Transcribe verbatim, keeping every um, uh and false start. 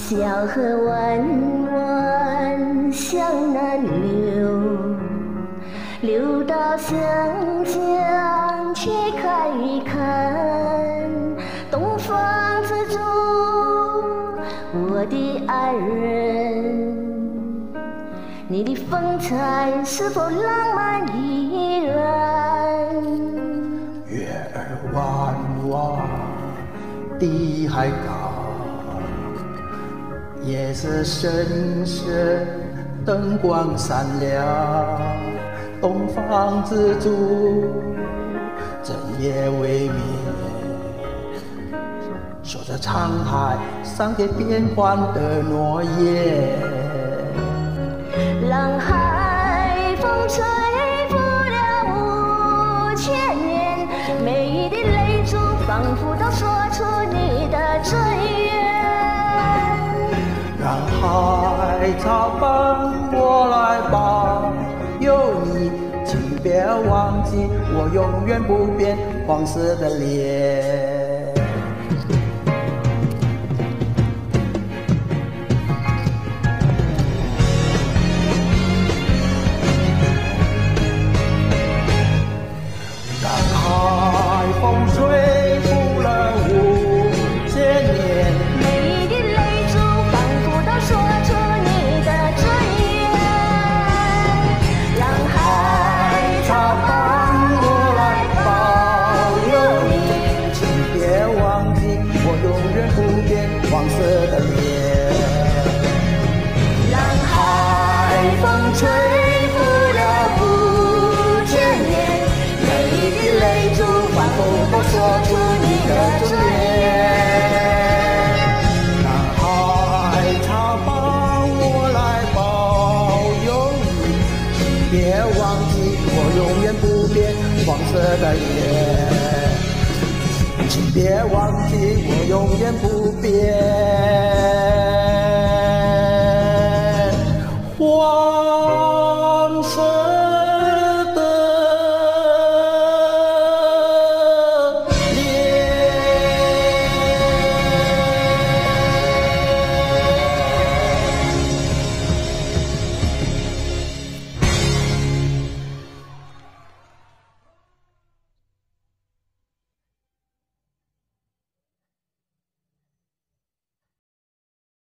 小河弯弯向南流，流到湘江去看一看，东方之珠，我的爱人，你的风采是否浪漫依然？ 月儿弯弯，地还高，夜色深深，灯光闪亮，东方之珠，整夜未眠，守着沧海上给变幻的诺言。 浪海风吹拂了五千年，美的泪珠仿佛都说出你的尊严。 让海潮帮我来保佑你，请别忘记我永远不变黄色的脸。让海风吹拂了五千年， 美的泪珠仿佛都说出你的尊严。让海潮帮我来保佑你，请别忘记我永远不变黄色的脸。 让海风吹拂了五千年，美的泪珠仿佛都说出你的尊严。 让海潮帮我来保佑你，请别忘记我永远不变黄色的脸。请别忘记我永远不变